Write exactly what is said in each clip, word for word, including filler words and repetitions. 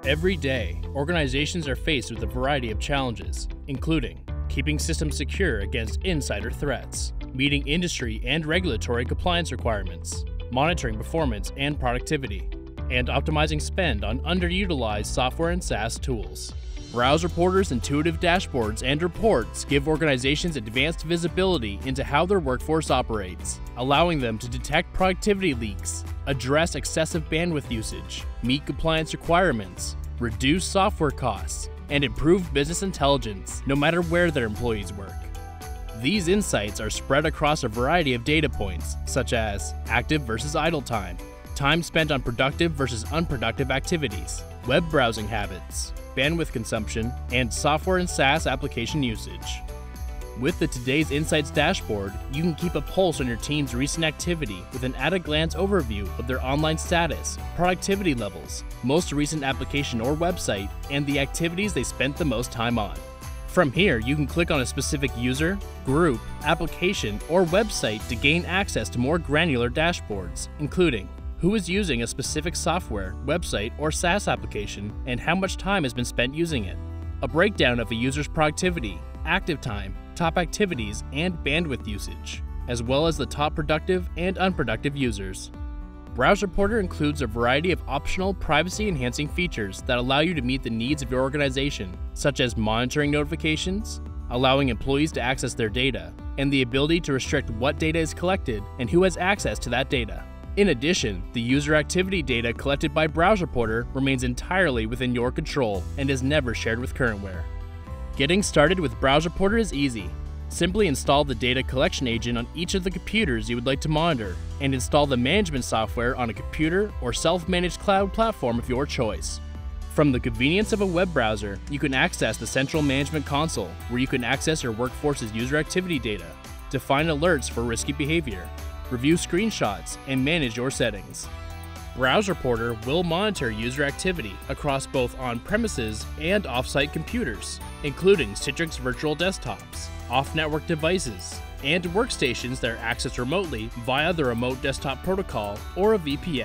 Every day, organizations are faced with a variety of challenges, including keeping systems secure against insider threats, meeting industry and regulatory compliance requirements, monitoring performance and productivity, and optimizing spend on underutilized software and SaaS tools. BrowseReporter's intuitive dashboards and reports give organizations advanced visibility into how their workforce operates, allowing them to detect productivity leaks, address excessive bandwidth usage, meet compliance requirements, reduce software costs, and improve business intelligence no matter where their employees work. These insights are spread across a variety of data points, such as active versus idle time, time spent on productive versus unproductive activities, web browsing habits, bandwidth consumption, and software and SaaS application usage. With the Today's Insights dashboard, you can keep a pulse on your team's recent activity with an at-a-glance overview of their online status, productivity levels, most recent application or website, and the activities they spent the most time on. From here, you can click on a specific user, group, application, or website to gain access to more granular dashboards, including who is using a specific software, website, or SaaS application, and how much time has been spent using it. A breakdown of a user's productivity, active time, top activities, and bandwidth usage, as well as the top productive and unproductive users. BrowseReporter includes a variety of optional privacy-enhancing features that allow you to meet the needs of your organization, such as monitoring notifications, allowing employees to access their data, and the ability to restrict what data is collected and who has access to that data. In addition, the user activity data collected by BrowseReporter remains entirely within your control and is never shared with CurrentWare. Getting started with BrowseReporter is easy. Simply install the data collection agent on each of the computers you would like to monitor, and install the management software on a computer or self-managed cloud platform of your choice. From the convenience of a web browser, you can access the central management console, where you can access your workforce's user activity data, define alerts for risky behavior, review screenshots, and manage your settings. BrowseReporter will monitor user activity across both on-premises and off-site computers, including Citrix virtual desktops, off-network devices, and workstations that are accessed remotely via the Remote Desktop Protocol or a V P N.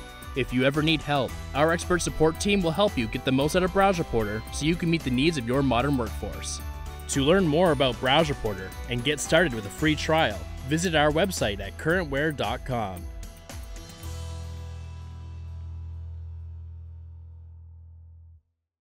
If you ever need help, our expert support team will help you get the most out of BrowseReporter so you can meet the needs of your modern workforce. To learn more about BrowseReporter and get started with a free trial, visit our website at current ware dot com.